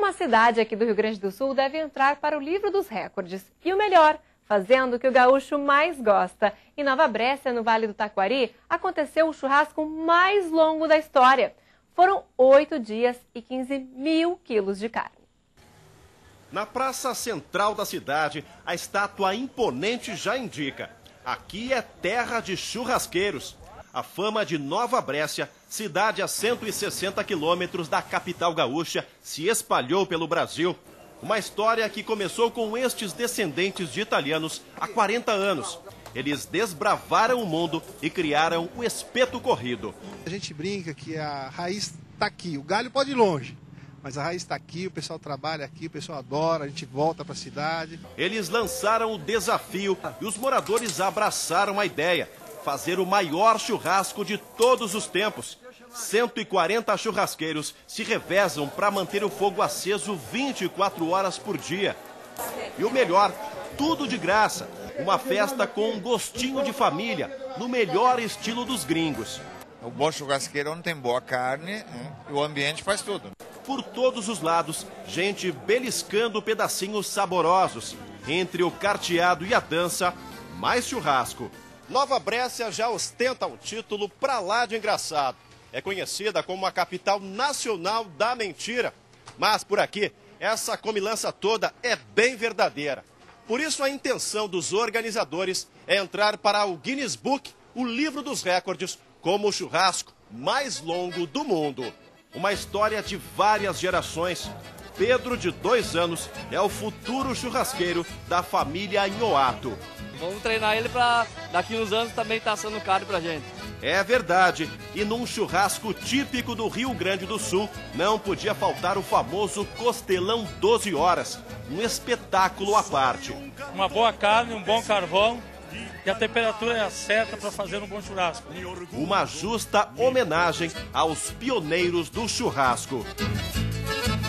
Uma cidade aqui do Rio Grande do Sul deve entrar para o livro dos recordes. E o melhor, fazendo o que o gaúcho mais gosta. Em Nova Brécia, no Vale do Taquari, aconteceu o churrasco mais longo da história. Foram 8 dias e 15 mil quilos de carne. Na praça central da cidade, a estátua imponente já indica: aqui é terra de churrasqueiros. A fama de Nova Brécia, cidade a 160 quilômetros da capital gaúcha, se espalhou pelo Brasil. Uma história que começou com estes descendentes de italianos há 40 anos. Eles desbravaram o mundo e criaram o espeto corrido. A gente brinca que a raiz está aqui, o galho pode ir longe, mas a raiz está aqui, o pessoal trabalha aqui, o pessoal adora, a gente volta para a cidade. Eles lançaram o desafio e os moradores abraçaram a ideia: fazer o maior churrasco de todos os tempos. 140 churrasqueiros se revezam para manter o fogo aceso 24 horas por dia. E o melhor, tudo de graça. Uma festa com um gostinho de família, no melhor estilo dos gringos. O bom churrasqueiro onde tem boa carne, e o ambiente faz tudo. Por todos os lados, gente beliscando pedacinhos saborosos. Entre o carteado e a dança, mais churrasco. Nova Brécia já ostenta um título pra lá de engraçado. É conhecida como a capital nacional da mentira. Mas por aqui, essa comilança toda é bem verdadeira. Por isso a intenção dos organizadores é entrar para o Guinness Book, o livro dos recordes, como o churrasco mais longo do mundo. Uma história de várias gerações. Pedro, de 2 anos, é o futuro churrasqueiro da família Nhoato. Vamos treinar ele para daqui uns anos também estar assando carne pra gente. É verdade. E num churrasco típico do Rio Grande do Sul, não podia faltar o famoso costelão 12 horas. Um espetáculo à parte. Uma boa carne, um bom carvão e a temperatura é a certa para fazer um bom churrasco. Uma justa homenagem aos pioneiros do churrasco.